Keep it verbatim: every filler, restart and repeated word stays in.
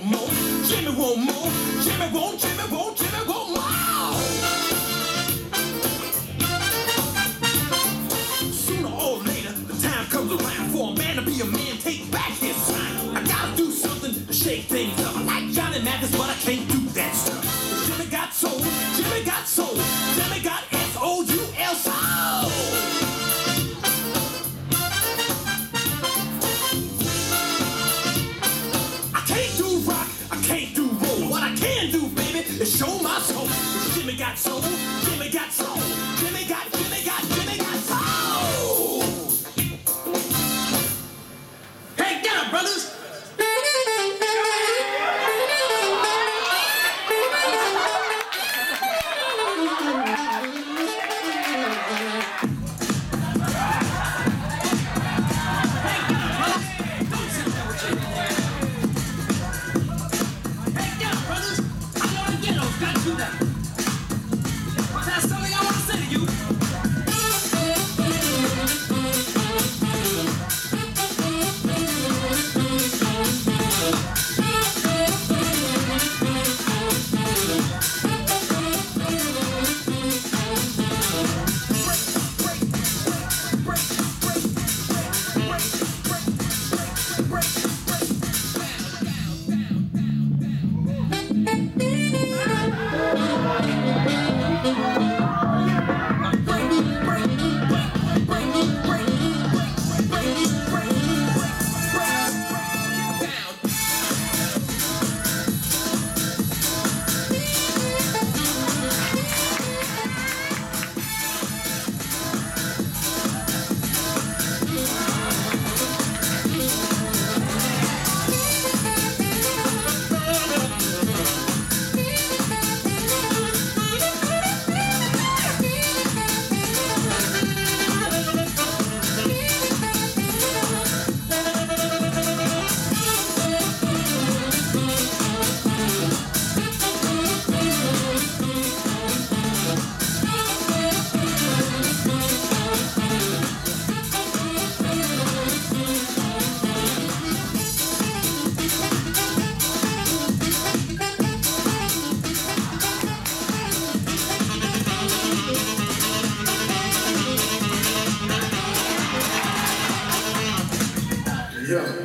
want more. Jimmy want more. Jimmy want, Jimmy want, Jimmy want more. Sooner or later, the time comes around for a man to be a man, take back his time. I gotta do something to shake things up. I like Johnny Mathis, but I can't do that stuff. Jimmy got soul, Jimmy got soul, Jimmy got S O U L soul. Can't do roll. What I can do, baby, is show my soul. Jimmy got soul. Jimmy got soul. Jimmy got, Jimmy got, Jimmy got soul. Hey, get up, brothers. Yeah.